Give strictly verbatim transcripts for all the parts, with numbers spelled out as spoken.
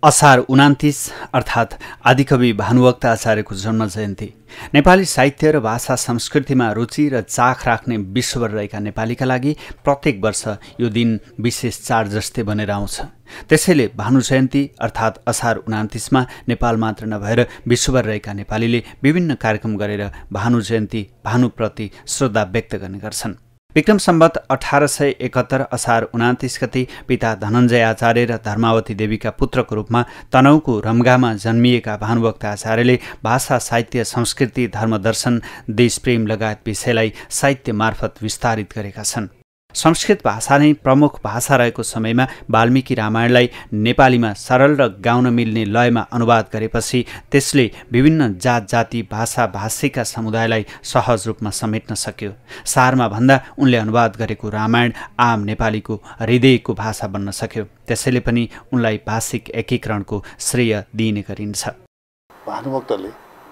असार उनान्तीस अर्थात् आदिकवि भानुभक्त आचार्यको जन्म जयन्ती नेपाली साहित्य र भाषा संस्कृतिमा रुचि र चाख राख्ने विश्वभर रहेका नेपालीका लागि प्रत्येक वर्ष यो दिन विशेष चाड जस्तै बनेर आउँछ। त्यसैले भानु जयन्ती अर्थात् असार उनान्तीसमा नेपाल मात्र नभएर विश्वभर रहेका नेपालीले विभिन्न कार्यक्रम गरेर भानु जयन्ती भानुप्रति श्रद्धा व्यक्त गर्ने गर्छन्। विक्रम सम्वत अठार सय एकहत्तर असार उनान्तीस गते पिता धनञ्जय आचार्य र धर्मावती देवीका पुत्रको रूपमा तनहुँको रम्गामा जन्मिएका भानुभक्त आचार्यले भाषा साहित्य संस्कृति धर्मदर्शन देशप्रेम लगायत विषयलाई साहित्य मार्फत विस्तारित गरेका छन्। संस्कृत भाषा नै प्रमुख भाषा रहेको समयमा वाल्मीकि रामायणलाई नेपालीमा सरल र गाउन मिल्ने लयमा अनुवाद गरेपछि त्यसले विभिन्न जात जाति भाषा भाषीका समुदायलाई सहज रूपमा समेट्न सक्यो। सारमा भन्दा उनले अनुवाद गरेको रामायण आम नेपालीको हृदयको भाषा बन्न सक्यो। त्यसैले पनि उनलाई भाषिक एकीकरणको श्रेय दिइने गरिन्छ। भानुभक्तले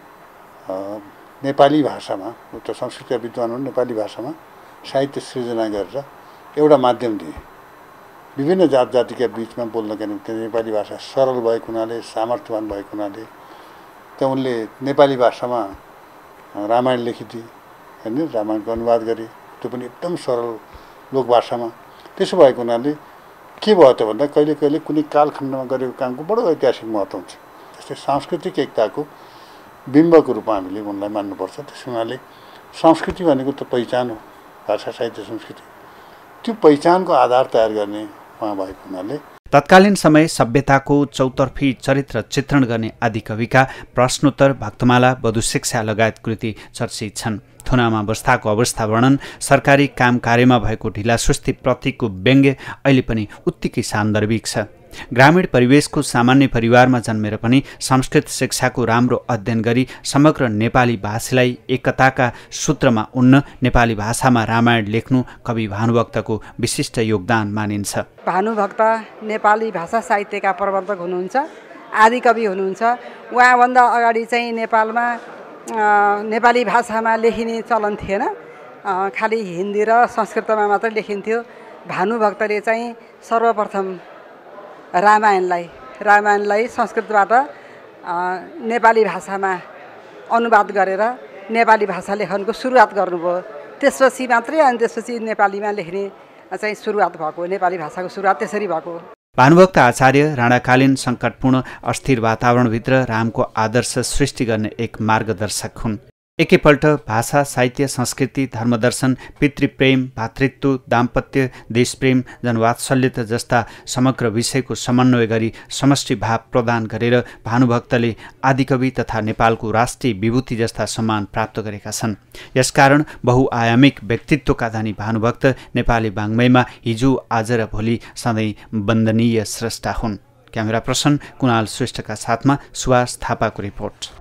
नेपाली भाषामा एउटा संस्कृत विद्वान नेपाली भाषामा साहित्य सृजना गरेर एउटा माध्यम दिए। विभिन्न जात जातिका बीचमा बोल्नका निम्ति नेपाली भाषा सरल भएको हुनाले सामर्थ्यवान भएको हुनाले त्यहाँ उनले नेपाली भाषामा रामायण लेखिदिए होइन, रामायणको अनुवाद गरे, त्यो पनि एकदम सरल लोक भाषामा। त्यसो भएको हुनाले के भयो त भन्दा कहिले कहिले कुनै कालखण्डमा गरेको कामको बडो ऐतिहासिक महत्त्व हुन्छ। जस्तै सांस्कृतिक एकताको बिम्बको रूपमा हामीले उनलाई मान्नुपर्छ। त्यस हुनाले संस्कृति भनेको त पहिचान हो, भाषा साहित्य संस्कृति, त्यो पहिचानको आधार तयार गर्ने उहाँ भएको हुनाले तत्कालीन समय सभ्यताको चौतर्फी चरित्र चित्रण गर्ने आदिकविका प्रश्नोत्तर भक्तमाला वधु शिक्षा लगायत कृति चर्चित छन्। थुनामा अवस्थाको अवस्था वर्णन, सरकारी काम कार्यमा भएको ढिलासुस्ती प्रतिको व्यङ्ग्य अहिले पनि उत्तिकै सान्दर्भिक छ। ग्रामीण परिवेशको सामान्य परिवारमा जन्मेर पनि संस्कृत शिक्षाको राम्रो अध्ययन गरी समग्र नेपाली भाषीलाई एकताका सूत्रमा उन्न नेपाली भाषामा रामायण लेख्नु कवि भानुभक्तको विशिष्ट योगदान मानिन्छ। भानुभक्त नेपाली भाषा साहित्यका प्रवर्तक हुनुहुन्छ, आदिकवि हुनुहुन्छ। उहाँभन्दा अगाडि चाहिँ नेपालमा नेपाली भाषामा लेखिने चलन थिएन, खालि हिन्दी र संस्कृतमा मात्रै लेखिन्थ्यो। भानुभक्तले चाहिँ सर्वप्रथम रामायणलाई रामायणलाई संस्कृतबाट नेपाली भाषामा अनुवाद गरेर नेपाली भाषा लेखनको सुरुवात गर्नुभयो। त्यसपछि मात्रै अनि त्यसपछि नेपालीमा लेख्ने चाहिँ सुरुवात भएको, नेपाली भाषाको सुरुवात त्यसरी भएको। भानुभक्त आचार्य राणाकालीन सङ्कटपूर्ण अस्थिर वातावरणभित्र रामको आदर्श सृष्टि गर्ने एक मार्गदर्शक हुन्। एकैपल्ट भाषा साहित्य संस्कृति धर्मदर्शन पितृप्रेम भातृत्व दाम्पत्य देशप्रेम जनवात्सल्यत जस्ता समग्र विषयको समन्वय गरी समष्टि भाव प्रदान गरेर भानुभक्तले आदिकवि तथा नेपालको राष्ट्रिय विभूति जस्ता सम्मान प्राप्त गरेका छन्। यसकारण बहुआयामिक व्यक्तित्वका धनी भानुभक्त नेपाली वाङ्मयमा हिजो आज र भोलि सधैँ वन्दनीय स्रष्टा हुन्। क्यामेरा पर्सन कुणाल श्रेष्ठका साथमा सुभाष थापाको रिपोर्ट।